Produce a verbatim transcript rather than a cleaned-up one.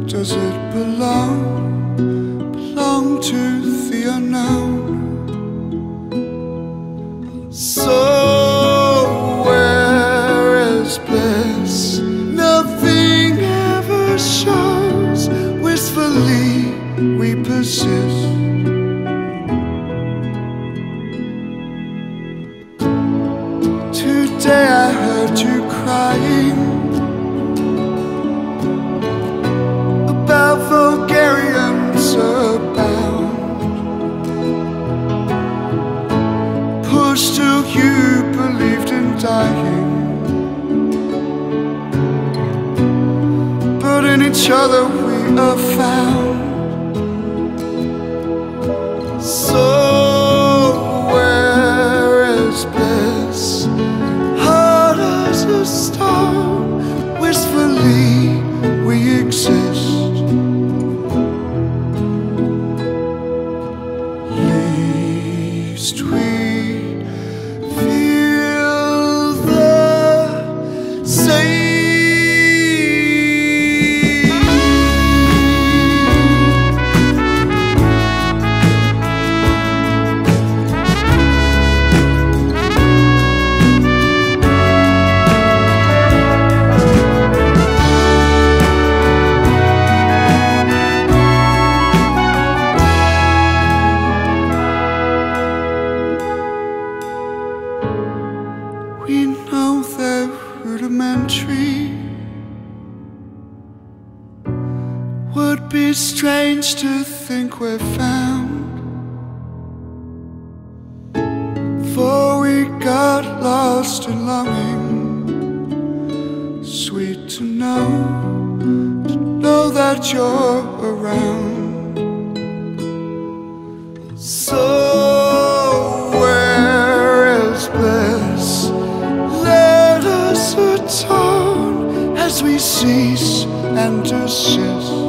does it belong? Belong to the unknown. So where is bliss? Nothing ever shows. Wistfully we persist. Today I heard you crying about Vulgarians abound. Pushed till you believed in dying, but in each other we are found. So where is bliss? Hard as a stone, wistfully we exist. Least we feel the same. We know they're rudimentary. Would be strange to think we're found, for we got lost in longing. Sweet to know, to know that you're around. So where is bliss? Let us atone as we cease and desist.